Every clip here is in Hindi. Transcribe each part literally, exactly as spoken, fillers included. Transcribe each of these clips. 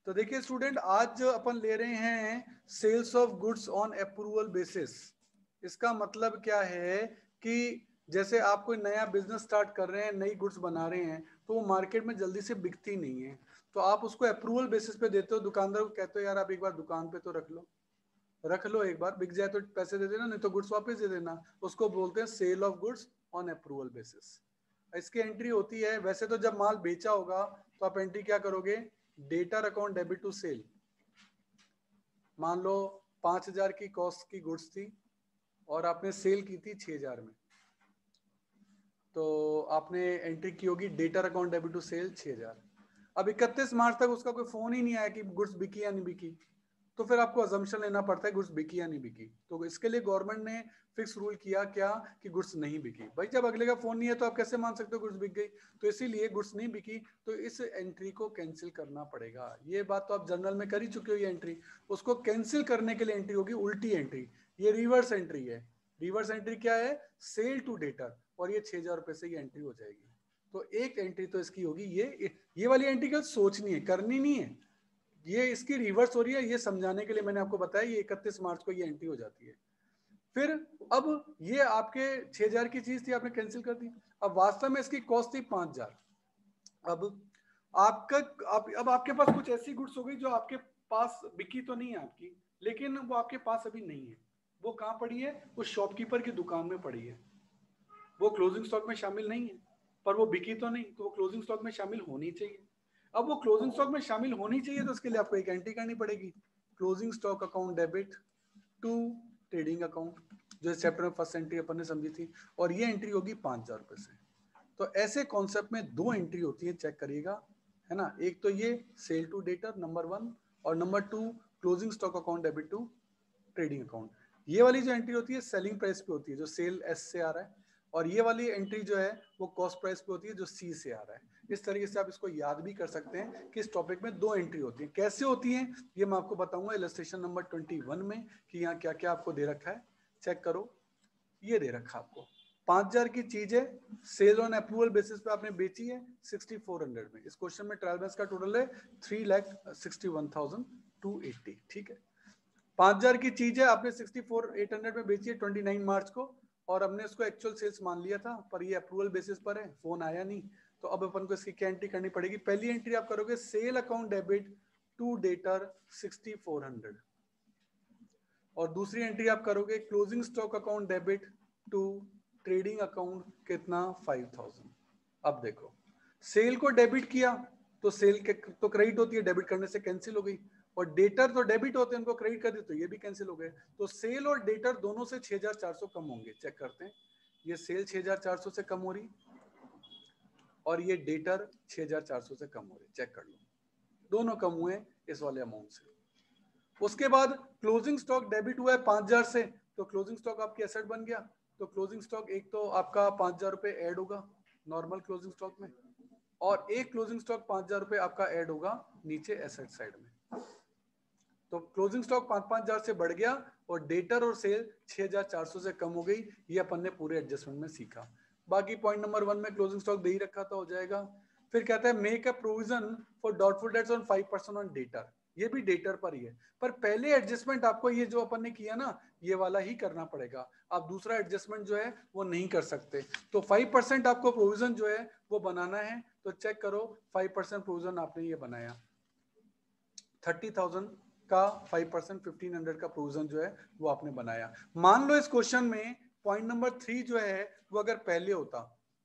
तो देखिए स्टूडेंट, आज अपन ले रहे हैं sales of goods on approval basis. इसका मतलब क्या है कि जैसे आप कोई नया बिजनेस स्टार्ट कर रहे हैं, नई गुड्स बना रहे हैं, तो वो मार्केट में जल्दी से बिकती नहीं है, तो आप उसको अप्रूवल बेसिस पे देते हो। दुकानदार को कहते हो यार आप एक बार दुकान पे तो रख लो, रख लो, एक बार बिक जाए तो पैसे दे देना, नहीं तो गुड्स वापस दे देना। उसको बोलते हैं sale of goods on approval basis. इसकी एंट्री होती है, वैसे तो जब माल बेचा होगा तो आप एंट्री क्या करोगे, debtor account debit to sale. मान लो पांच हजार की कॉस्ट की गुड्स थी और आपने सेल की थी छह हजार में, तो आपने एंट्री की होगी debtor account debit to sale छह हजार। अब इकतीस मार्च तक उसका कोई फोन ही नहीं आया कि गुड्स बिकी या नहीं बिकी, तो फिर आपको अजम्पशन लेना पड़ता है गुड्स बिकी या नहीं बिकी। तो इसके लिए गवर्नमेंट ने फिक्स रूल किया क्या कि गुड्स नहीं बिकी। भाई जब अगले का फोन नहीं है तो आप कैसे मान सकते हो गुड्स बिक गई। तो इसीलिए गुड्स नहीं बिकी, तो इस एंट्री को कैंसिल करना पड़ेगा। ये बात तो आप जर्नल में कर ही चुके हो। ये एंट्री उसको कैंसिल करने के लिए एंट्री होगी उल्टी एंट्री, ये रिवर्स एंट्री है। रिवर्स एंट्री क्या है, सेल टू डेटर, और ये छह हजार रुपए से ये एंट्री हो जाएगी। तो एक एंट्री तो इसकी होगी ये ये वाली एंट्री का सोचनी है, करनी नहीं है। ये इसकी रिवर्स हो रही है, ये समझाने के लिए मैंने आपको बताया। ये इकतीस मार्च को ये एंट्री हो जाती है। फिर अब ये आपके छह हजार की चीज थी, आपने कैंसिल कर दी। अब वास्तव में इसकी कॉस्ट थी पांच हजार। अब आपका आप, अब आपके पास कुछ ऐसी गुड्स हो गई जो आपके पास बिकी तो नहीं है आपकी, लेकिन वो आपके पास अभी नहीं है। वो कहाँ पड़ी है, उस शॉपकीपर की दुकान में पड़ी है। वो क्लोजिंग स्टॉक में शामिल नहीं है, पर वो बिकी तो नहीं, तो वो क्लोजिंग स्टॉक में शामिल होनी चाहिए। अब वो क्लोजिंग स्टॉक में शामिल होनी चाहिए, तो उसके लिए आपको एक एंट्री करनी पड़ेगी, closing stock account debit to trading account, जो इस चैप्टर में फर्स्ट एंट्री अपन ने समझी थी। और ये एंट्री होगी पांच हजार रुपए से। तो ऐसे कॉन्सेप्ट में दो एंट्री होती है, चेक करिएगा, है ना। एक तो ये sale to debtor number one, और number two closing stock account debit to trading account. ये वाली जो एंट्री होती है सेलिंग प्राइस पे होती है, जो सेल एस से आ रहा है, और ये वाली एंट्री जो है वो कॉस्ट प्राइस पे होती है, जो सी से आ रहा है। इस तरीके से आप इसको याद भी कर सकते हैं कि इस टॉपिक में दो एंट्री होती है। कैसे होती है ये मैं आपको बताऊंगा इलस्ट्रेशन नंबर ट्वेंटी वन में, कि यहाँ क्या क्या आपको दे रखा है। चेक करो, ये दे रखा आपको पांच हजार की चीज है, सेल ऑन अप्रूवल बेसिस पे आपने बेची है सिक्सटी फोर हंड्रेड में। इस क्वेश्चन में ट्रायल बैलेंस का टोटल है three lakh sixty one thousand two eighty. ठीक है, पांच हजार की चीज है, आपने सिक्सटी फोर एट हंड्रेड में बेची है ट्वेंटी नाइन मार्च को, और हमने उसको एक्चुअल सेल्स मान लिया था, पर ये अप्रूवल बेसिस पर है, फोन आया नहीं। तो अब अपन को इसकी क्या एंट्री करनी पड़ेगी। पहली एंट्री आप करोगे sale account debit to debtor sixty four hundred, और दूसरी एंट्री आप करोगे closing stock account debit to trading account, कितना फाइव थाउजेंड। अब देखो, सेल को डेबिट किया तो सेल के तो क्रेडिट होती है, डेबिट करने से कैंसिल हो गई, और डेटर तो डेबिट होते हैं, उनको क्रेडिट कर दी तो ये भी कैंसिल हो गए। तो सेल और डेटर दोनों से छह हजार चार सौ कम होंगे। चेक करते हैं, ये सेल छह हजार चार सौ से कम हो रही और ये डेटर छह हजार चार सौ से कम हो रही। चेक कर लो, दोनों कम हुए इस वाले अमाउंट से। उसके बाद क्लोजिंग स्टॉक डेबिट हुआ है पांच हजार से, तो क्लोजिंग स्टॉक आपकी एसेट बन गया। तो क्लोजिंग स्टॉक एक तो आपका पांच हजार रुपए ऐड होगा नॉर्मल क्लोजिंग स्टॉक में, और एक क्लोजिंग स्टॉक पांच हजार रुपए आपका ऐड होगा नीचे एसेट साइड में। तो क्लोजिंग स्टॉक पांच पांच हजार से बढ़ गया, और डेटर और सेल छह हजार चार सौ से कम हो गई। ये अपन ने पूरे एडजस्टमेंट में सीखा। बाकी पॉइंट नंबर वन में क्लोजिंग स्टॉक दे ही रखा था, हो जाएगा। फिर कहता है make a provision for doubtful debts on five percent on debtor. ये भी डेटर पर ही है, पर पहले एडजस्टमेंट आपको ये जो अपन ने किया ना, ये वाला ही करना पड़ेगा। आप दूसरा एडजस्टमेंट जो है वो नहीं कर सकते। तो फाइव परसेंट आपको प्रोविजन जो है वो बनाना है। तो चेक करो, फाइव परसेंट प्रोविजन आपने ये बनाया, थर्टी थाउजेंड का फाइव परसेंट फिफ्टीन हंड्रेड का प्रोविजन जो है वो आपने बनाया। मान लो इस क्वेश्चन में पॉइंट नंबर थ्री जो है वो अगर पहले होता,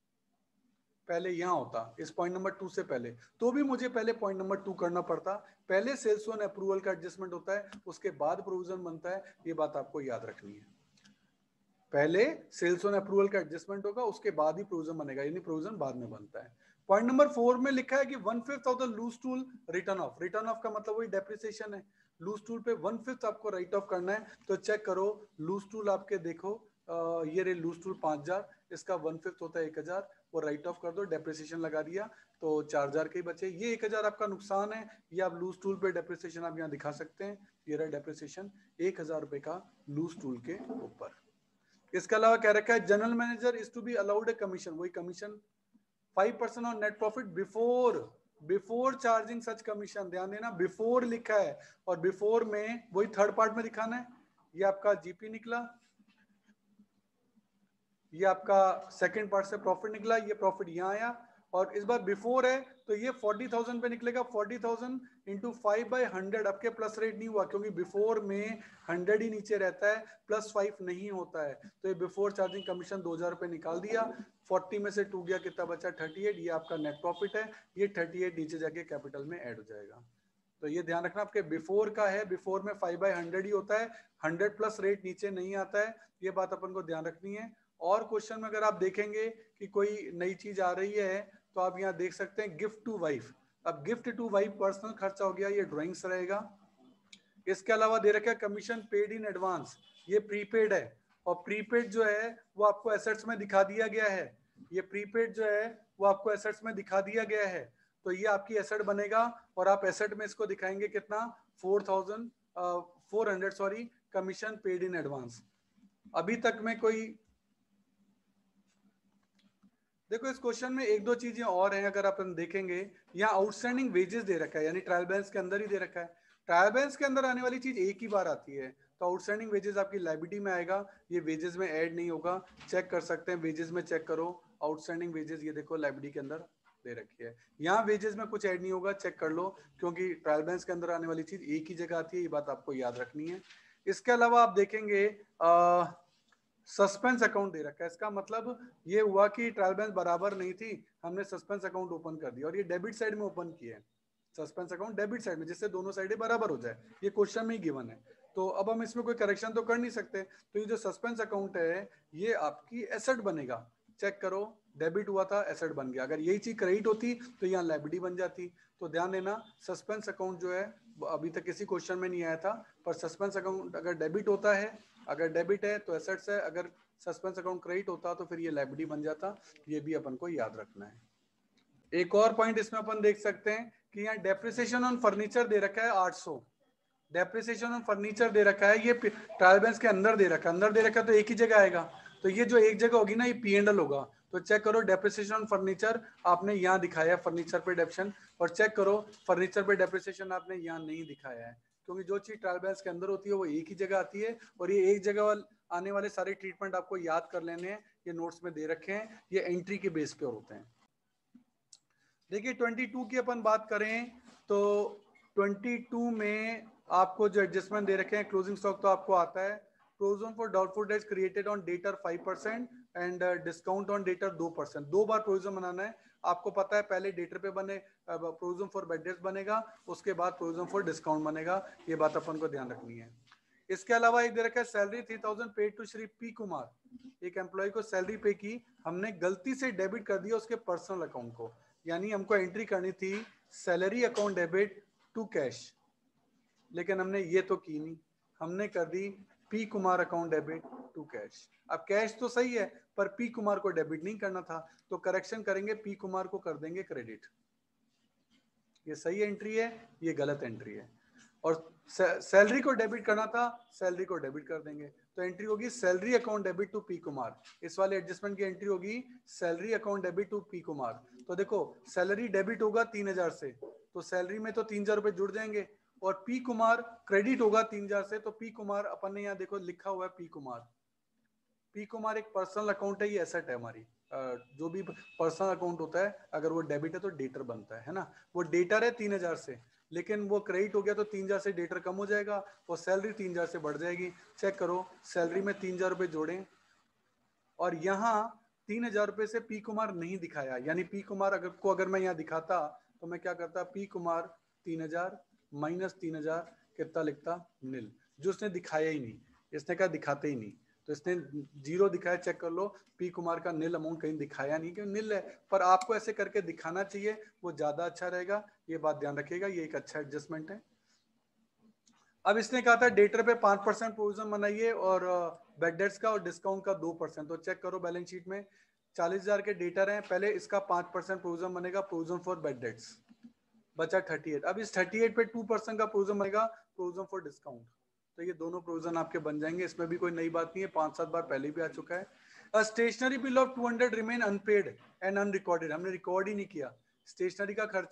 पहले यहां होता इस पॉइंट नंबर टू से पहले, तो भी मुझे पहले पॉइंट नंबर टू करना पड़ता। पहले सेल्स ऑन अप्रूवल का एडजस्टमेंट होता है, उसके बाद प्रोविजन बनता है। ये बात आपको याद रखनी है, पहले सेल्स ऑन अप्रूवल का एडजस्टमेंट होगा, उसके बाद ही प्रोविजन बनेगा, यानी प्रोविजन बाद में बनता है। पॉइंट नंबर फोर में लिखा है कि one fifth of the loose tool written off. Written off का मतलब वही डेप्रिसिएशन है। लूज टूल पे वन फिफ्थ आपको राइट ऑफ करना है। तो चेक करो, लूज टूल आपके देखो, आ, ये रे लूज टूल पांच हजार, इसका वन फिफ्थ होता है एक हजार, वो राइट ऑफ कर दो, डेप्रिसिएशन लगा दिया तो चार हजार के ही बचे। ये एक हजार आपका नुकसान है, ये आप लूज टूल पे डेप्रिसिएशन आप यहाँ दिखा सकते हैं। ये रहा डेप्रिसिएशन एक हजार रुपए का लूज टूल के ऊपर। इसके अलावा कह रखा है general manager is to be allowed a commission, वही commission five percent on net profit before before charging such commission, ध्यान देना बिफोर लिखा है और बिफोर में वही थर्ड पार्ट में दिखाना है। ये आपका जीपी निकला, ये आपका सेकंड पार्ट से प्रॉफिट निकला, ये प्रॉफिट यहाँ आया और इस बार बिफोर है तो ये फोर्टी थाउजेंड पे निकलेगा। Forty thousand into five by hundred, आपके प्लस रेट नहीं हुआ क्योंकि बिफोर में हंड्रेड ही नीचे रहता है, प्लस फाइव नहीं होता है। तो ये बिफोर चार्जिंग कमीशन दो हजार रुपये निकाल दिया, फोर्टी में से टू गया, कितना बचा थर्टी एट, ये आपका नेट प्रॉफिट है। ये थर्टी एट नीचे जाके कैपिटल में ऐड हो जाएगा। तो ये ध्यान रखना, आपके बिफोर का है, बिफोर में फाइव बाई हंड्रेड ही होता है, हंड्रेड प्लस रेट नीचे नहीं आता है, ये बात अपन को ध्यान रखनी है। और क्वेश्चन में अगर आप देखेंगे कि कोई नई चीज आ रही है तो आप यहाँ देख सकते हैं गिफ्ट टू वाइफ। अब गिफ्ट टू वाइफ पर्सनल खर्चा हो गया, ये ड्राइंग्स रहेगा। इसके अलावा दे रखा है कमीशन पेड इन एडवांस, ये प्रीपेड है और प्रीपेड जो है वो आपको एसेट्स में दिखा दिया गया है। ये प्रीपेड जो है वो आपको एसेट्स में दिखा दिया गया है, तो ये आपकी एसेट बनेगा और आप एसेट में इसको दिखाएंगे कितना, four thousand four hundred sorry, commission paid in advance. अभी तक में कोई, देखो इस क्वेश्चन में एक दो चीजें और हैं अगर अपन देखेंगे, यहाँ आउटस्टैंडिंग वेजेस दे रखा है, यानी ट्रायल बैलेंस के अंदर ही दे रखा है। ट्रायल बैलेंस के अंदर आने वाली चीज एक ही बार आती है, तो आउटस्टैंडिंग वेजेस आपकी लायबिलिटी में आएगा, ये वेजेस में ऐड नहीं होगा। चेक कर सकते हैं, वेजेस में चेक करो, आउटस्टैंडिंग वेजेस ये देखो लायबिलिटी के अंदर दे रखी है। यहाँ वेजेस में कुछ ऐड नहीं होगा, चेक कर लो, क्योंकि ट्रायल बैलेंस के अंदर आने वाली चीज एक ही जगह आती है, ये बात आपको याद रखनी है। इसके अलावा आप देखेंगे आ, सस्पेंस अकाउंट दे रखा है, इसका मतलब ये हुआ कि ट्रायल बैलेंस बराबर नहीं थी, हमने सस्पेंस अकाउंट ओपन कर दिया और ये डेबिट साइड में ओपन किया है, सस्पेंस अकाउंट डेबिट साइड में, जिससे दोनों साइडें बराबर हो जाए, ये क्वेश्चन में ही गिवन है। तो अब हम इसमें कोई करेक्शन तो कर नहीं सकते, तो ये जो सस्पेंस अकाउंट है ये आपकी एसेट बनेगा। चेक करो, डेबिट हुआ था, एसेट बन गया। अगर यही चीज क्रेडिट होती तो यहाँ लायबिलिटी बन जाती। तो ध्यान देना, सस्पेंस अकाउंट जो है अभी तक किसी क्वेश्चन में नहीं आया था, पर सस्पेंस अकाउंट अगर डेबिट होता है, अगर डेबिट है तो एसेट्स है, अगर सस्पेंस अकाउंट क्रेडिट होता तो फिर ये लायबिलिटी बन जाता, ये भी अपन को याद रखना है। एक और पॉइंट इसमें अपन देख सकते हैं कि यहाँ डेप्रिसिएशन ऑन फर्नीचर दे रखा है आठ सौ, डेप्रिसिएशन ऑन फर्नीचर दे रखा है, ये ट्रायल बैलेंस के अंदर दे रखा है, अंदर दे रखा है तो एक ही जगह आएगा, तो ये जो एक जगह होगी ना ये पी एंड एल होगा। तो चेक करो, डेप्रिसिएशन ऑन फर्नीचर आपने यहाँ दिखाया है, फर्नीचर पे डेप्शन, और चेक करो फर्नीचर पे डेप्रिसिएशन आपने यहाँ नहीं दिखाया है, क्योंकि जो चीज ट्रायल बैलेंस के अंदर होती है वो एक ही जगह आती है, और ये एक जगह आने वाले सारे ट्रीटमेंट आपको याद कर लेने हैं, ये नोट्स में दे रखे हैं, ये एंट्री के बेस पे होते हैं। देखिए ट्वेंटी टू की अपन बात करें तो ट्वेंटी टू में आपको जो एडजस्टमेंट दे रखे हैं, क्लोजिंग स्टॉक तो आपको आता है, provision for doubtful debts created on debtor five percent and discount on debtor two percent, दो बार प्रोविजन बनाना है। आपको पता है पहले डेटर पे बने प्रोविजन फॉर बैड डेट्स बनेगा, उसके बाद प्रोविजन फॉर डिस्काउंट बनेगा, ये बात अपन को ध्यान रखनी है। इसके अलावा एक दे रखा है salary three thousand paid to Shri P Kumar, एक एम्प्लॉय को सैलरी पे की, हमने गलती से डेबिट कर दिया उसके पर्सनल अकाउंट को, यानी हमको एंट्री करनी थी salary account debit to cash, लेकिन हमने ये तो की नहीं, हमने कर दी P Kumar account debit to cash. अब कैश तो सही है पर पी कुमार को डेबिट नहीं करना था, तो करेक्शन करेंगे, पी कुमार को कर देंगे क्रेडिट। ये सही एंट्री है, ये गलत एंट्री है, और सैलरी को डेबिट करना था, सैलरी को डेबिट कर देंगे, तो एंट्री होगी salary account debit to P Kumar. इस वाले एडजस्टमेंट की एंट्री होगी salary account debit to P Kumar. तो देखो सैलरी डेबिट होगा तीन हजार से, तो सैलरी में तो तीन हजार रुपए जुड़ जाएंगे, और पी कुमार क्रेडिट होगा तीन हजार से, तो पी कुमार अपन ने यहाँ देखो लिखा हुआ है पी कुमार, पी कुमार एक पर्सनल अकाउंट है, ये एसेट है हमारी, जो भी पर्सनल अकाउंट होता है अगर वो डेबिट है तो डेटर बनता है है ना, वो डेटर है तीन हजार से, लेकिन वो क्रेडिट हो गया तो तीन हजार से डेटर कम हो जाएगा और सैलरी तीन हजार से बढ़ जाएगी। चेक करो, सैलरी में तीन हजार रुपए जोड़े और यहाँ तीन हजार रुपए से पी कुमार नहीं दिखाया, यानी पी कुमार अगर को अगर मैं यहाँ दिखाता तो मैं क्या करता, पी कुमार तीन हजार माइनस तीन हजार कितना लिखता, नील, जो उसने दिखाया ही नहीं, इसने कहा दिखाते ही नहीं, तो इसने जीरो दिखाया। चेक कर लो, पी कुमार का नील अमाउंट कहीं दिखाया नहीं, क्योंकि नील है, पर आपको ऐसे करके दिखाना चाहिए, वो ज्यादा अच्छा रहेगा, ये बात ध्यान रखिएगा, ये एक अच्छा एडजस्टमेंट है। अब इसने कहा था डेटर पे पांच परसेंट प्रोविजन बनाइए और बैड डेट्स का और डिस्काउंट का दो परसेंट, तो चेक करो बैलेंस शीट में चालीस हजार के डेटर हैं, पहले इसका पांच परसेंट प्रोविजन बनेगा, प्रोविजन फॉर बैड डेट्स बचा थर्टी एट, अब इस थर्टी एट पे टू परसेंट का प्रोविजन बनेगा, प्रोविजन फॉर डिस्काउंट, तो ये दोनों प्रोविजन आपके बन जाएंगे, इसमें भी कोई नई बात नहीं है, पांच सात बार पहले भी आ चुका है। Stationery bill of two hundred remain unpaid and unrecorded, हमने रिकॉर्ड ही नहीं किया, स्टेशनरी का खर्चा है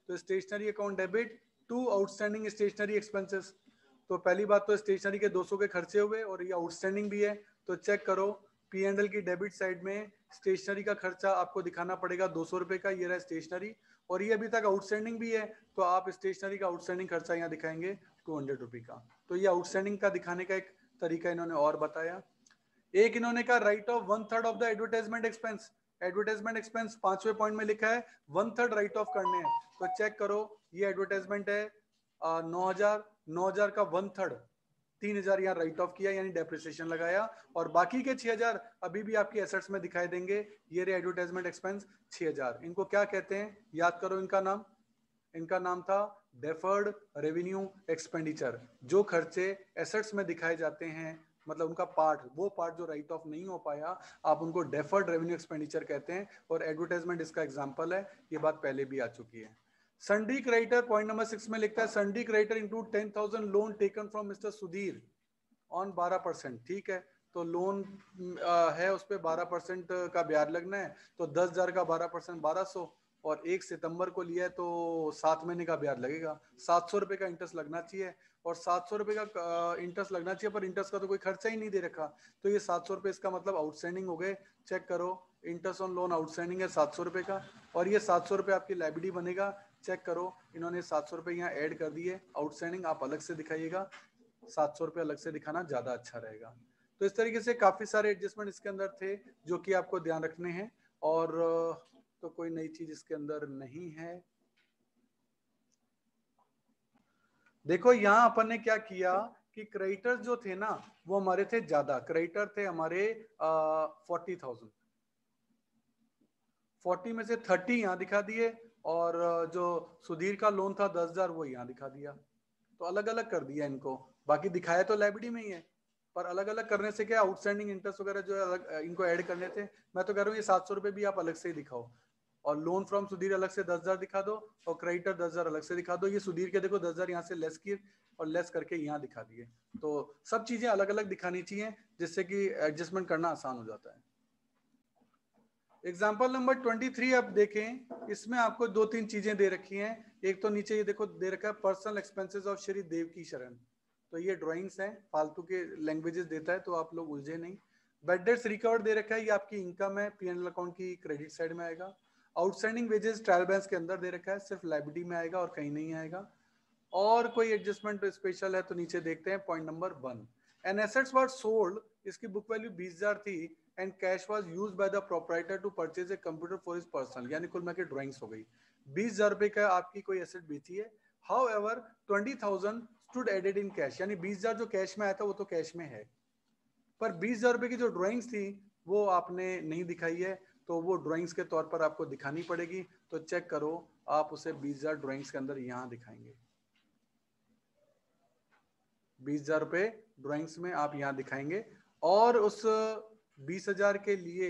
तो stationery account debit to outstanding stationery expenses. तो पहली बात तो स्टेशनरी के दो सौ के खर्चे हुए और ये आउटस्टैंडिंग भी है, तो चेक करो पी एंड एल की डेबिट साइड में स्टेशनरी का खर्चा आपको दिखाना पड़ेगा दो सौ रुपए का, ये रहा स्टेशनरी, और ये अभी तक आउटस्टैंडिंग भी है, तो आप स्टेशनरी का आउटस्टैंडिंग खर्चा यहाँ दिखाएंगे टू हंड्रेड रुपी का। तो ये आउटस्टैंडिंग का दिखाने का एक तरीका इन्होंने और बताया। एक इन्होंने कहा write off one third of the advertisement expense. Advertisement expense पांचवें पॉइंट में लिखा है वन थर्ड राइट ऑफ करने हैं, तो चेक करो ये एडवर्टाइजमेंट है नौ हजार नौ हजार का वन थर्ड तीन हजार यहाँ राइट ऑफ किया यानी डेप्रिसिएशन लगाया, और बाकी के छह हजार अभी भी आपकी एसेट्स में दिखाई देंगे। ये रे एडवर्टाइजमेंट एक्सपेंस छह हजार। इनको क्या कहते हैं, याद करो इनका नाम, इनका नाम था डेफर्ड रेवेन्यू एक्सपेंडिचर। जो खर्चे एसेट्स में दिखाए जाते हैं, मतलब उनका पार्ट, वो पार्ट जो राइट ऑफ नहीं हो पाया, आप उनको डेफर्ड रेवेन्यू एक्सपेंडिचर कहते हैं, और एडवर्टाइजमेंट इसका एग्जांपल है। ये बात पहले भी आ चुकी है। Sundry creditor point number six में लिखता है sundry creditor include ten thousand loan taken from mister Sudhir on बारह परसेंट। ठीक है, तो लोन है उस पर बारह परसेंट का ब्याज लगना है, तो दस हजार का बारह परसेंट बारह सौ, और एक सितंबर को लिया है तो सात महीने का ब्याज लगेगा, सात सौ रुपए का इंटरेस्ट लगना चाहिए, और सात सौ रुपए का इंटरेस्ट लगना चाहिए, पर इंटरेस्ट का तो कोई खर्चा ही नहीं दे रखा, तो ये सात सौ रुपए इसका मतलब आउटस्टैंडिंग हो गए। चेक करो इंटरेस्ट ऑन लोन आउटस्टैंडिंग है सात सौ रुपए का, और ये सात सौ रुपए आपकी लायबिलिटी बनेगा। चेक करो इन्होंने सात सौ रुपए यहाँ ऐड कर दिए, आउटस्टैंडिंग आप अलग से दिखाइएगा, सात सौ रुपए अलग से दिखाना ज्यादा अच्छा रहेगा। तो इस तरीके से काफी सारे एडजस्टमेंट इसके अंदर थे जो कि आपको ध्यान रखने हैं, और तो कोई नई चीज इसके अंदर नहीं है। देखो यहाँ अपन ने क्या किया कि क्रेडिटर्स जो थे ना वो हमारे थे ज्यादा, क्रेडिटर थे हमारे फोर्टी थाउजेंड, फोर्टी में से थर्टी यहाँ दिखा दिए, और जो सुधीर का लोन था दस हजार वो यहाँ दिखा दिया। तो अलग अलग कर दिया इनको, बाकी दिखाया तो लायबिलिटी में ही है, पर अलग अलग करने से क्या आउटस्टैंडिंग इंटरेस्ट वगैरह जो अलग इनको ऐड करने थे। मैं तो कह रहा हूँ ये सात सौ रुपए भी आप अलग से ही दिखाओ, और लोन फ्रॉम सुधीर अलग से दस हजार दिखा दो, और क्रेडिटर दस हजार अलग से दिखा दो। ये सुधीर के देखो दस हजार यहाँ से लेस किए और लेस करके यहाँ दिखा दिए, तो सब चीजें अलग अलग दिखानी चाहिए जिससे कि एडजस्टमेंट करना आसान हो जाता है। एग्जाम्पल नंबर ट्वेंटी थ्री आप देखें, इसमें आपको दो तीन चीजें दे रखी हैं। एक तो नीचे ये देखो दे रखा है personal expenses of Shri Devki Sharan, तो ये ड्राइंग्स हैं, फालतू के लैंग्वेजेस देता है तो आप लोग उलझे नहीं। बेड डेट्स रिकवर्ड दे रखा है, ये आपकी इनकम है, पी एंड एल अकाउंट की क्रेडिट साइड में आएगा। आउटस्टैंडिंग वेजेस ट्रायल बैलेंस के अंदर दे रखा है, सिर्फ लायबिलिटी में आएगा और कहीं नहीं आएगा। और कोई एडजस्टमेंट स्पेशल है तो नीचे देखते हैं point number one. An assets were sold, इसकी बुक वैल्यू बीस हजार थी, and cash was used by the proprietor to purchase a computer for his personal, यानी कुल मिलाकर ड्राइंग्स हो गई। बीस हजार रुपए का आपकी कोई एसेट बेची है, however twenty thousand stood added in cash, यानी बीस हजार जो कैश में आया था वो तो कैश में है, पर बीस हजार रुपए की जो ड्राइंग्स थी वो आपने नहीं दिखाई है, तो वो ड्राइंग्स के तौर पर आपको दिखानी पड़ेगी। तो चेक करो आप उसे बीस हजार ड्राइंग्स के अंदर यहां दिखाएंगे, बीस हजार रुपए ड्राइंग्स में आप यहां दिखाएंगे, और उस बीस हजार के लिए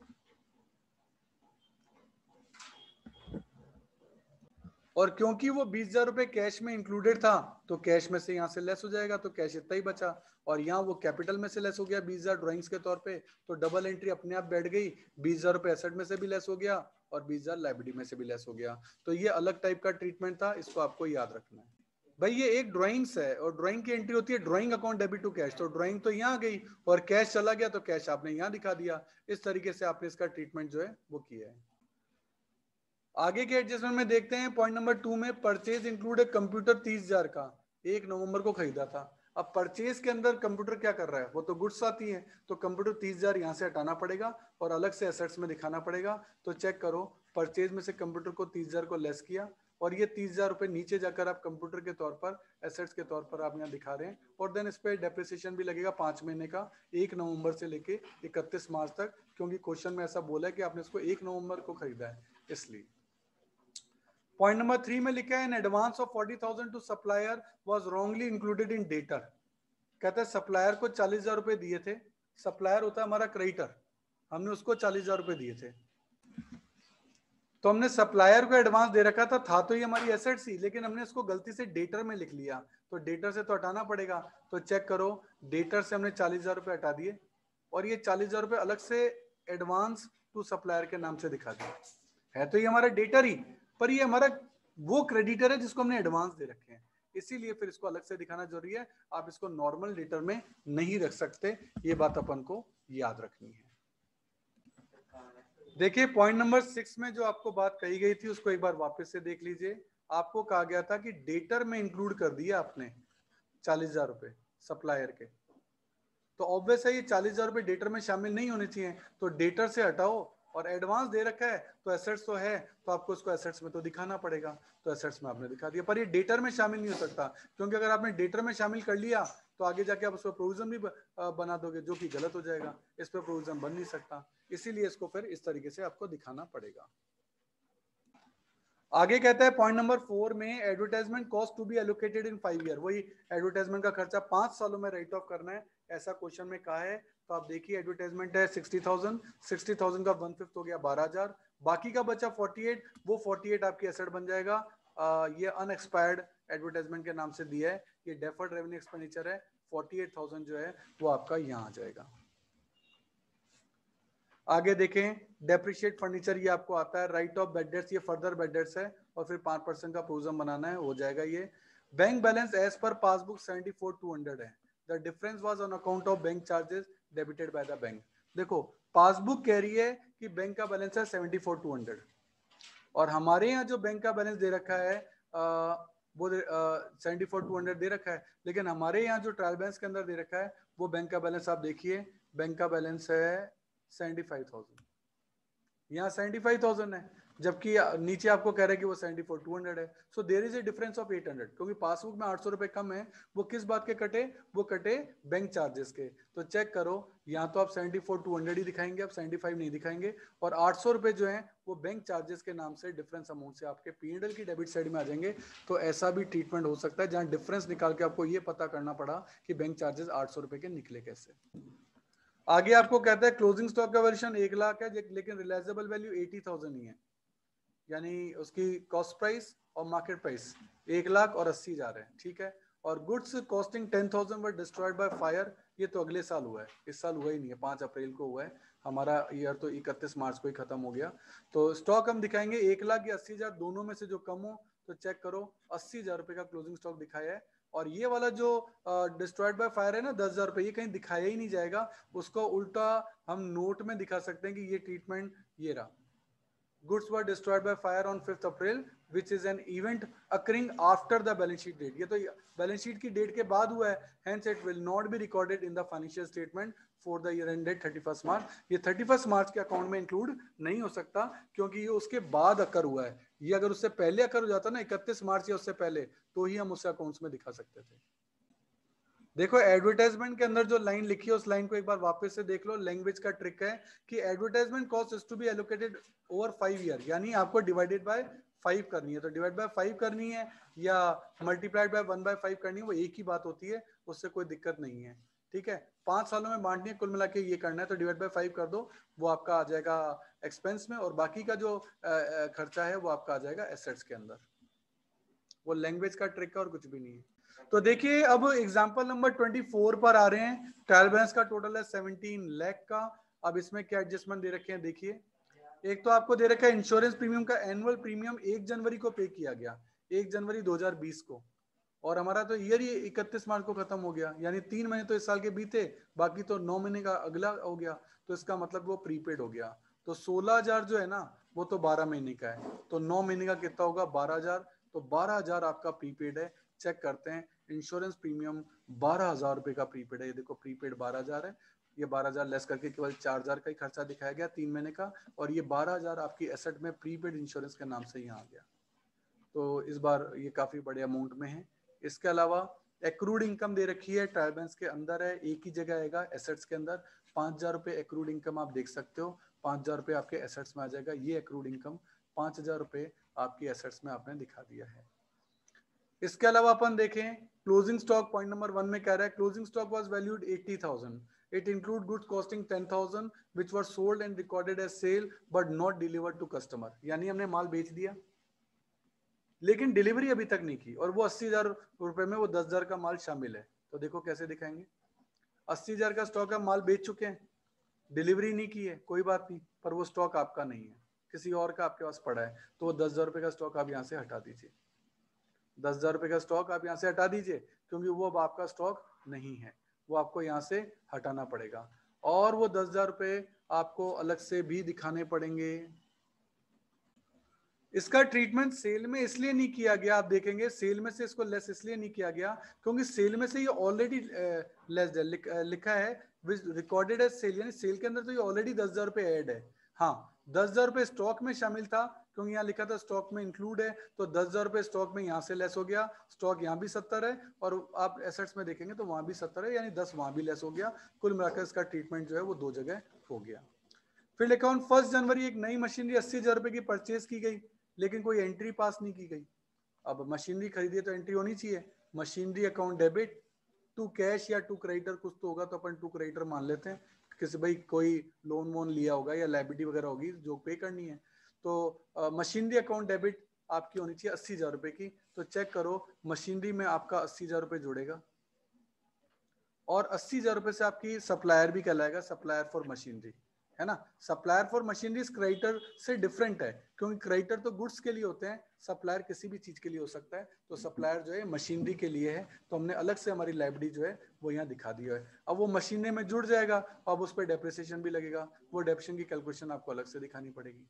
और क्योंकि वो बीस हजार रुपए कैश में इंक्लूडेड था तो कैश में से यहाँ से लेस हो जाएगा, तो कैश इतना ही बचा, और यहाँ वो कैपिटल में से लेस हो गया बीस हजार ड्राइंग्स के तौर पे, तो डबल एंट्री अपने आप बैठ गई, बीस हजार रुपए एसेट में से भी लेस हो गया और बीस हजार लायबिलिटी में से भी लेस हो गया। तो ये अलग टाइप का ट्रीटमेंट था, इसको आपको याद रखना है। भाई ये एक ड्राइंग्स है और ड्राइंग की एंट्री होती है drawing account debit to cash, तो ड्राइंग तो यहाँ गई और कैश चला गया तो कैश आपने यहाँ दिखा दिया। इस तरीके से आपने इसका ट्रीटमेंट जो है वो किया है। आगे के एडजस्टमेंट में देखते हैं पॉइंट नंबर टू में, परचेज इंक्लूड कंप्यूटर तीस हजार का, एक नवंबर को खरीदा था। अब परचेज के अंदर कंप्यूटर क्या कर रहा है, वो तो गुड्स आती है, तो कंप्यूटर तीस हजार यहाँ से हटाना पड़ेगा और अलग से एसेट्स में दिखाना पड़ेगा। तो चेक करो परचेज में से कंप्यूटर को तीस हजार को लेस किया, और ये तीस हजार रुपए नीचे जाकर आप कंप्यूटर के तौर पर एसेट्स के तौर पर आप यहाँ दिखा रहे हैं, और देन इस पे डेप्रिसिएशन भी लगेगा पांच महीने का, एक नवंबर से लेके इकतीस मार्च तक, क्योंकि क्वेश्चन में ऐसा बोला है कि आपने इसको एक नवंबर को खरीदा है इसलिए। पॉइंट नंबर थ्री में लिखा है an advance of forty thousand to supplier was wrongly included in debtor. कहता है सप्लायर को चालीस हजार रुपए दिए थे, सप्लायर होता है हमारा क्रेडिटर, हमने उसको चालीस हजार रुपए दिए थे, तो हमने सप्लायर को एडवांस दे रखा था था तो ये हमारी एसेट्स ही, लेकिन हमने इसको गलती से डेटर में लिख लिया, तो डेटर से तो हटाना पड़ेगा। तो चेक करो डेटर से हमने चालीस हजार रुपए हटा दिए, और ये चालीस हजार रुपए अलग से एडवांस टू सप्लायर के नाम से दिखा दिया, है तो ये हमारा डेटर ही, पर ये हमारा वो क्रेडिटर है जिसको हमने एडवांस दे रखे हैं, इसीलिए फिर इसको अलग से दिखाना जरूरी है। आप इसको नॉर्मल डेटर में नहीं रख सकते, ये बात अपन को याद रखनी है। देखिए पॉइंट नंबर सिक्स में जो आपको बात कही गई थी उसको एक बार वापस से देख लीजिए। आपको कहा गया था कि डेटर में इंक्लूड कर दिया आपने चालीस हजार रुपए सप्लायर के, तो ऑब्वियस है ये चालीस हजार रुपए डेटर में शामिल नहीं होने चाहिए, तो डेटर से हटाओ, और एडवांस दे रखा है तो एसेट्स तो है, तो आपको उसको एसेट्स में तो दिखाना पड़ेगा, तो एसेट्स में आपने दिखा दिया, पर ये डेटर में शामिल नहीं हो सकता, क्योंकि अगर आपने डेटर में शामिल कर लिया तो आगे जाके आप उस पर प्रोविजन भी बना दोगे जो कि गलत हो जाएगा, इस पर प्रोविजन बन नहीं सकता, इसीलिए इसको फिर इस तरीके से आपको दिखाना पड़ेगा। आगे कहता है पॉइंट नंबर फोर में advertisement cost to be allocated in five year, वही एडवर्टाइजमेंट का खर्चा पांच सालों में राइट ऑफ करना है, ऐसा क्वेश्चन में कहा है। तो आप देखिए एडवर्टाइजमेंट है सिक्सटी थाउजेंड, सिक्सटी थाउजेंड का वन फिफ्थ हो गया बारह हजार, बाकी का बचा फोर्टी एट, वो फोर्टी एट आपकी एसेट बन जाएगा। आ, ये अनएक्सपायर्ड एडवर्टाइजमेंट के नाम से दिया है, ये डेफर्ड रेवेन्यू एक्सपेंडिचर है, फोर्टी एट थाउजेंड जो है वो आपका यहाँ आ जाएगा। आगे देखें डेप्रिशिएट फर्नीचर, ये आपको आता है, राइट ऑफ बेड डेट्स, ये फर्दर बेड डेट्स है, और फिर पांच परसेंट का प्रोविजन बनाना है, हो जाएगा ये। Bank balance as per passbook seventy four two hundred है, the difference was on account of bank charges debited by the bank. देखो पासबुक कह रही है कि बैंक का बैलेंस है सेवेंटी फोर टू हंड्रेड, और हमारे यहाँ जो बैंक का बैलेंस दे रखा है आ, वो सेवेंटी फोर टू हंड्रेड दे रखा है, लेकिन हमारे यहाँ जो ट्रायल बैलेंस के अंदर दे रखा है वो बैंक का बैलेंस आप देखिए, बैंक का बैलेंस है सेवेंटी फाइव थाउजेंड, यहाँ सेवेंटी फाइव थाउजेंड है, जबकि नीचे आपको कह रहा है कि वो सेवेंटी फोर टू हंड्रेड है, so there is a difference of eight hundred, क्योंकि पासबुक में आठ सौ रुपए कम है, वो किस बात के कटे, वो कटे बैंक चार्जेस के। तो चेक करो, यहाँ तो आप सेवेंटी फोर टू हंड्रेड ही दिखाएंगे, आप सेवेंटी फाइव नहीं दिखाएंगे, और आठ सौ रुपए जो है वो बैंक चार्जेस के नाम से डिफरेंस अमाउंट से आपके पीएनएल की डेबिट साइड में आ जाएंगे। तो ऐसा भी ट्रीटमेंट हो सकता है जहाँ डिफरेंस निकाल के आपको ये पता करना पड़ा कि बैंक चार्जेस आठ सौ रुपए के निकले कैसे। आगे आपको कहता है क्लोजिंग स्टॉक का वर्जन एक लाख है, लेकिन रिलायजेबल वैल्यू एटी थाउजेंड ही है, यानी उसकी कॉस्ट प्राइस और मार्केट प्राइस एक लाख और अस्सी हजार है, ठीक है। और goods costing ten thousand were destroyed by fire, ये तो अगले साल हुआ है, इस साल हुआ ही नहीं है, पांच अप्रैल को हुआ है, हमारा ईयर तो इकतीस मार्च को ही खत्म हो गया। तो स्टॉक हम दिखाएंगे एक लाख या अस्सी हजार, दोनों में से जो कम हो, तो चेक करो अस्सी हजार रुपए का क्लोजिंग स्टॉक दिखाया है, और ये वाला जो डिस्ट्रॉयड बाय फायर है ना दस हजार रुपए, ये कहीं दिखाया ही नहीं जाएगा, उसको उल्टा हम नोट में दिखा सकते हैं कि ये ट्रीटमेंट ये रहा, goods were destroyed by fire on fifth April which is an event occurring after the balance sheet date, ये तो बैलेंस शीट की डेट के बाद हुआ है, hence it will not be recorded in the financial statement for the year ended thirty first March, ये थर्टी फर्स्ट मार्च के अकाउंट में इंक्लूड नहीं हो सकता, क्योंकि ये उसके बाद अकर हुआ है, ये अगर उससे पहले अकर हो जाता ना इकतीस मार्च या उससे पहले, तो ही हम उसे अकाउंट्स में दिखा सकते थे। देखो एडवर्टाइजमेंट के अंदर जो लाइन लिखी है उस लाइन को एक बार वापस से देख लो, लैंग्वेज का ट्रिक है कि advertisement cost is to be allocated over five year, यानी आपको डिवाइडेड बाय फाइव करनी है, तो डिवाइड बाय फाइव करनी है या multiplied by one by five करनी है, वो एक ही बात होती है, उससे कोई दिक्कत नहीं है, ठीक है। पांच सालों में बांटनी है, कुल मिला के ये करना है, तो डिवाइड बाय फाइव कर दो, वो आपका आ जाएगा एक्सपेंस में, और बाकी का जो खर्चा है वो आपका आ जाएगा एसेट्स के अंदर, वो लैंग्वेज का ट्रिक है और कुछ भी नहीं है। तो देखिए अब एग्जांपल नंबर ट्वेंटी फोर पर आ रहे हैं, ट्रायल बैलेंस का टोटल है सेवनटीन लाख का। अब इसमें क्या एडजस्टमेंट दे रखे हैं देखिए, एक तो आपको दे रखा है इंश्योरेंस प्रीमियम का एनुअल प्रीमियम एक जनवरी को पे किया गया, एक जनवरी दो हजार बीस को, और हमारा तो ईयर ही इकतीस मार्च को खत्म हो गया, यानी तीन महीने तो इस साल के बीते, बाकी तो नौ महीने का अगला हो गया, तो इसका मतलब वो प्रीपेड हो गया। तो सोलह हजार जो है ना वो तो बारह महीने का है, तो नौ महीने का कितना होगा बारह हजार, तो बारह हजार आपका प्रीपेड है। चेक करते हैं इंश्योरेंस प्रीमियम बारह हजार रुपए का प्रीपेड है, ये देखो प्रीपेड बारह हजार है, ये बारह हजार लेस करके केवल चार हजार का ही खर्चा दिखाया गया तीन महीने का, और ये बारह हजार आपकी एसेट में प्रीपेड इंश्योरेंस के नाम से यहाँ आ गया, तो इस बार ये काफी बड़े अमाउंट में है। इसके अलावा एक्रूड इनकम दे रखी है, ट्रायल बैलेंस के अंदर है, एक ही जगह आएगा एसेट्स के अंदर, पांच हजार रुपए एक्रूड इनकम आप देख सकते हो, पांच हजार रुपए आपके एसेट्स में आ जाएगा, ये एक्रूड इनकम पांच हजार रुपए आपकी एसेट्स में आपने दिखा दिया है। इसके अलावा अपन देखें closing stock, point number one में कह रहा है closing stock was valued eighty thousand, it include goods costing ten thousand which were sold and recorded as sale but not delivered to customer, यानी हमने माल बेच दिया लेकिन डिलीवरी अभी तक नहीं की, और वो अस्सी हजार रुपए में वो दस हजार का माल शामिल है, तो देखो कैसे दिखाएंगे, अस्सी हजार का स्टॉक है, माल बेच चुके हैं, डिलीवरी नहीं की है, कोई बात नहीं, पर वो स्टॉक आपका नहीं है, किसी और का आपके पास पड़ा है, तो वो दस हजार रुपए का स्टॉक आप यहाँ से हटा दीजिए। दस हजार रुपए का स्टॉक आप यहाँ से हटा दीजिए, क्योंकि वो अब आपका स्टॉक नहीं है, वो आपको यहाँ से हटाना पड़ेगा। और वो दस हजार रुपए आपको अलग से भी दिखाने पड़ेंगे। इसका ट्रीटमेंट सेल में इसलिए नहीं किया गया, आप देखेंगे सेल में से इसको लेस इसलिए नहीं किया गया क्योंकि सेल में से ये ऑलरेडी लेस है, लिख, लिखा है रिकॉर्डेड एज सेल, यानी सेल के अंदर तो ये ऑलरेडी दस हजार रुपए ऐड है। हाँ, दस हजार रुपए स्टॉक में शामिल था, क्योंकि यहाँ लिखा था स्टॉक में इंक्लूड है, तो दस हजार रुपए स्टॉक में यहाँ से लेस हो गया, स्टॉक यहाँ भी सत्तर है, और आप एसेट्स में देखेंगे तो वहां भी सत्तर है, यानी दस वहां भी लेस हो गया। कुल मिलाकर इसका ट्रीटमेंट जो है वो दो जगह हो गया। फिर लिखा ऑन फर्स्ट जनवरी एक नई मशीनरी अस्सी हजार रुपए की परचेज की गई, लेकिन कोई एंट्री पास नहीं की गई। अब मशीनरी खरीदी तो एंट्री होनी चाहिए, machinery account debit to cash या टू क्रेडिटर, कुछ तो होगा, तो अपन टू क्रेडिटर मान लेते हैं, किसी भाई कोई लोन वोन लिया होगा या लाइबिलिटी वगैरह होगी जो पे करनी है। तो मशीनरी अकाउंट डेबिट आपकी होनी चाहिए अस्सी हजार रुपए की। तो चेक करो मशीनरी में आपका अस्सी हजार रुपए जुड़ेगा, और अस्सी हजार रुपए से आपकी सप्लायर भी कहलाएगा, सप्लायर फॉर मशीनरी, है ना। सप्लायर फॉर मशीनरी क्रेडिटर से डिफरेंट है, क्योंकि क्रेडिटर तो गुड्स के लिए होते हैं, सप्लायर किसी भी चीज के लिए हो सकता है। तो सप्लायर जो है मशीनरी के लिए है, तो हमने अलग से हमारी लाइबिलिटी जो है वो यहाँ दिखा दिया है। अब वो मशीनरी में जुड़ जाएगा, अब उस पर डेप्रिसिएशन भी लगेगा, वो डेप्रिसिएशन की कैलकुलेशन आपको अलग से दिखानी पड़ेगी।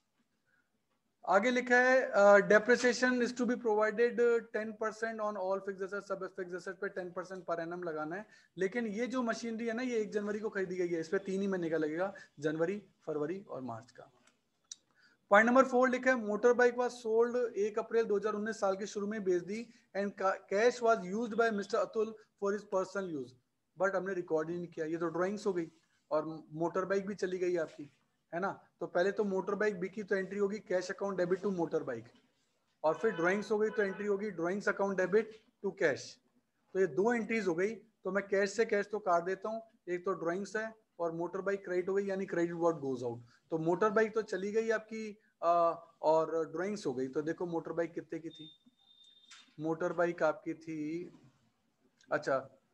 आगे लिखा है depreciation is to be provided ten percent on all fixed assets, सब फिक्स्ड एसेट्स पे टेन परसेंट पर एनम लगाना है। लेकिन ये जो मशीनरी है ना, ये एक जनवरी को खरीदी गई है, इस पे तीन ही महीने का लगेगा, जनवरी, फरवरी और मार्च का। पॉइंट नंबर फोर लिखा है मोटर बाइक वाज सोल्ड एक अप्रैल दो हजार उन्नीस साल के शुरू में बेच दी, and cash was used by mister Atul for his personal use, but हमने रिकॉर्ड ही नहीं किया। ये तो ड्राइंग्स हो गई, और मोटर बाइक भी चली गई आपकी, है ना। तो पहले तो मोटर बाइक बिकी तो एंट्री होगी cash account debit to motor bike, और फिर ड्राइंग्स हो गई तो एंट्री होगी drawings account debit to cash. तो ये दो एंट्रीज हो गई, तो मैं कैश से कैश तो काट देता हूँ, एक तो ड्राइंग्स है और मोटर बाइक क्रेडिट हो गई, यानी क्रेडिट व्हाट गोज आउट। तो मोटर बाइक तो चली गई आपकी, आ, और ड्राइंग्स हो गई। तो देखो मोटर बाइक कितने की थी, मोटर बाइक आपकी थी, अच्छा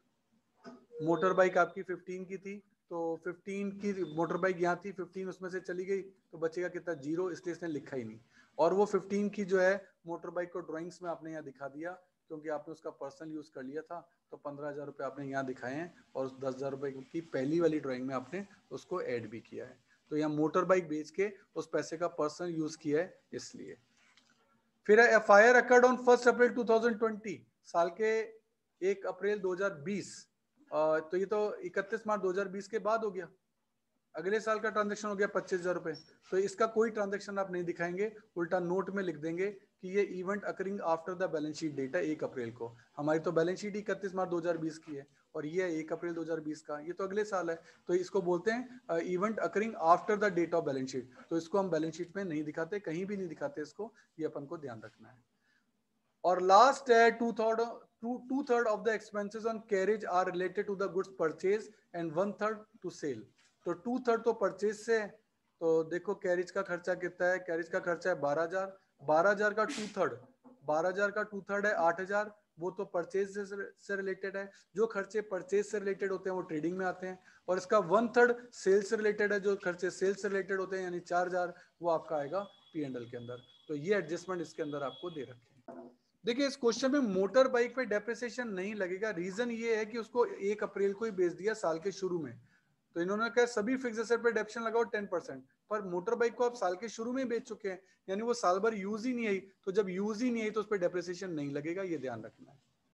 मोटर बाइक आपकी फिफ्टीन की थी, तो फिफ्टीन की मोटर बाइक यहाँ थी, फिफ्टीन उसमें से चली गई, तो बचेगा कितना, जीरो, इसलिए इसने लिखा ही नहीं। और वो फिफ्टीन की जो है मोटर बाइक को ड्राइंग्स में आपने यहाँ दिखा दिया, क्योंकि आपने उसका पर्सनल यूज कर लिया था, तो पंद्रह हजार रुपये आपने यहाँ दिखाए हैं, और उस दस हजार रुपये की पहली वाली ड्राइंग में आपने उसको ऐड भी किया है। तो यहाँ मोटर बाइक बेच के उस पैसे का पर्सनल यूज किया है, इसलिए। फिर F I R accrued on first April two thousand twenty, साल के एक अप्रैल दो हजार बीस, तो ये तो इकतीस मार्च दो हजार बीस के बाद हो गया, अगले साल का ट्रांजैक्शन हो गया पच्चीस हजार रुपए। तो इसका कोई ट्रांजैक्शन आप नहीं दिखाएंगे, उल्टा नोट में लिख देंगे कि ये event occurring after the balance sheet date एक अप्रैल को। हमारी तो बैलेंस शीट इकतीस मार्च दो हजार बीस की है, और ये एक अप्रैल दो हजार बीस का, ये तो अगले साल है। तो इसको बोलते हैं event occurring after the date of balance sheet. तो इसको हम बैलेंस शीट में नहीं दिखाते, कहीं भी नहीं दिखाते इसको, ये अपन को ध्यान रखना है। और लास्ट है two third two third of the expenses on carriage are related to the goods purchase and one third to sale. तो टू थर्ड तो परचेज से है, तो देखो कैरेज का खर्चा कितना है, कैरेज का खर्चा है बारह हजार, बारह हजार का टू थर्ड, बारह हजार का टू थर्ड है आठ हजार, वो तो परचेज से, से रिलेटेड है। जो खर्चे परचेज से रिलेटेड होते हैं वो ट्रेडिंग में आते हैं, और इसका वन थर्ड सेल से रिलेटेड है, जो खर्चे सेल से रिलेटेड होते हैं यानी चार हजार, वो आपका आएगा पी एंड एल के अंदर। तो ये एडजस्टमेंट इसके अंदर आपको दे रखे हैं। देखिए इस क्वेश्चन में मोटर बाइक पे डेप्रिसिएशन नहीं लगेगा, रीजन ये है कि उसको एक अप्रैल को ही बेच दिया साल के शुरू में, तो इन्होंने कहा सभी फिक्स एसेट पे डेप्रिसिएशन लगाओ टेन परसेंट, पर मोटर बाइक को आप साल के शुरू में ही बेच चुके हैं, यानी वो साल भर यूज ही नहीं आई, तो जब यूज ही नहीं आई तो उस पर डेप्रिसिएशन नहीं लगेगा, ये ध्यान रखना है।